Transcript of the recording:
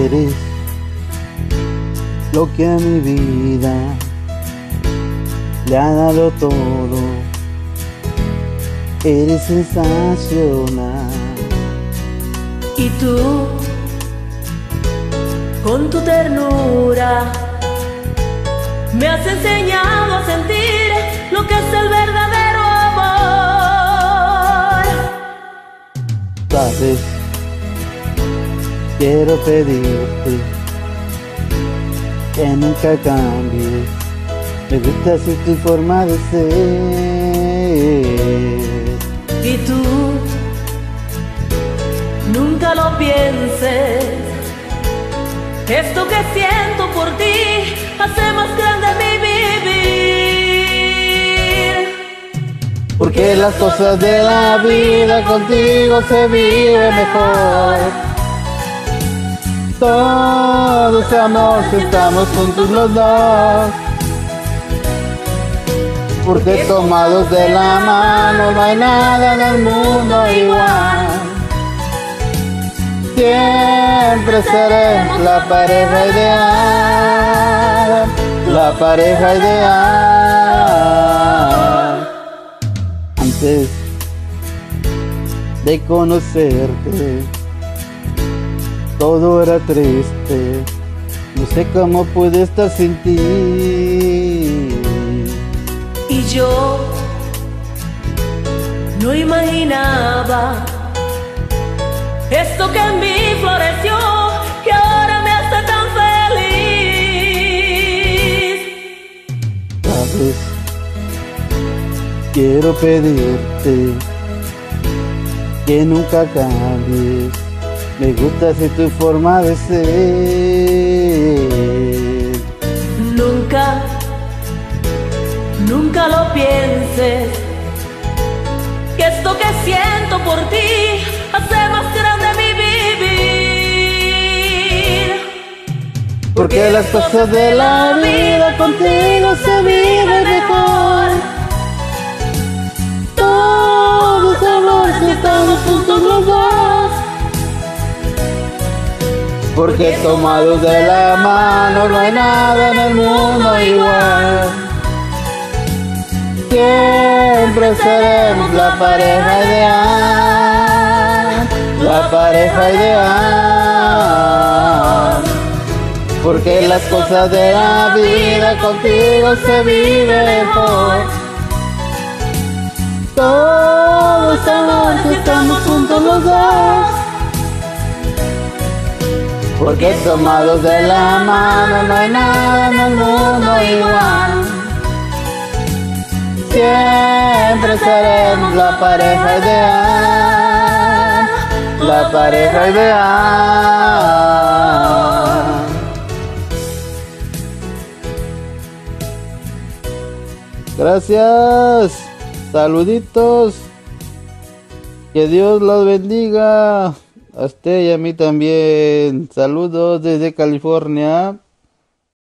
Eres lo que a mi vida le ha dado todo. Eres sensacional. Y tú, con tu ternura, me has enseñado a sentir lo que es el verdadero amor. Sabes, quiero pedirte que nunca cambies. Me gusta así tu forma de ser. Y tú, nunca lo pienses. Esto que siento por ti hace más grande mi vivir. Porque las cosas de la vida contigo se vive mejor. Todo es amor si estamos juntos los dos. Porque tomados de la mano no hay nada en el mundo igual. Siempre seremos la pareja ideal, la pareja ideal. Antes de conocerte, todo era triste. No sé cómo pude estar sin ti. Y yo no imaginaba esto que en mí floreció, que ahora me hace tan feliz. Sabes, quiero pedirte que nunca cambies. Me gusta así tu forma de ser. Nunca, nunca lo pienses, que esto que siento por ti hace más grande mi vivir. Porque las cosas de la vida contigo se viven mejor. Todo es amor si estamos juntos los dos. Porque tomados de la mano no hay nada en el mundo igual. Siempre seremos la pareja ideal, la pareja ideal. Porque las cosas de la vida contigo se viven mejor. Todo es amor si estamos juntos los dos. Porque tomados de la mano no hay nada en el mundo igual. Siempre seremos la pareja ideal, la pareja ideal. Gracias, saluditos, que Dios los bendiga, a usted y a mí también. Saludos desde California.